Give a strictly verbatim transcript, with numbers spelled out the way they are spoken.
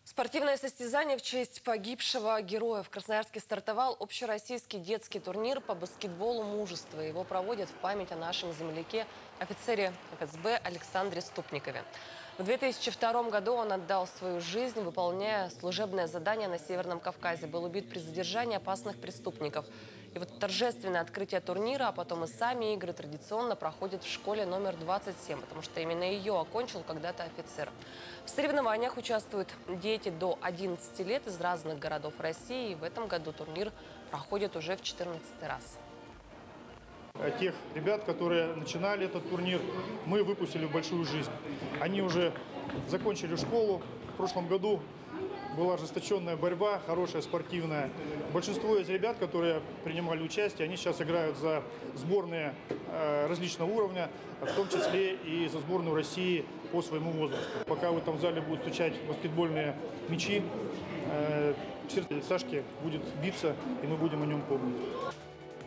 Спортивное состязание в честь погибшего героя в Красноярске стартовал общероссийский детский турнир по баскетболу мужества. Его проводят в память о нашем земляке, офицере эф эс бэ Александре Ступникове. В две тысячи втором году он отдал свою жизнь, выполняя служебное задание на Северном Кавказе. Был убит при задержании опасных преступников. И вот торжественное открытие турнира, а потом и сами игры традиционно проходят в школе номер двадцать семь, потому что именно ее окончил когда-то офицер. В соревнованиях участвуют дети до одиннадцати лет из разных городов России. И в этом году турнир проходит уже в четырнадцатый раз. Тех ребят, которые начинали этот турнир, мы выпустили в большую жизнь. Они уже закончили школу. В прошлом году была ожесточенная борьба, хорошая, спортивная. Большинство из ребят, которые принимали участие, они сейчас играют за сборные э, различного уровня, в том числе и за сборную России по своему возрасту. Пока в этом зале будут стучать баскетбольные мячи, э, сердце Сашки будет биться, и мы будем о нем помнить.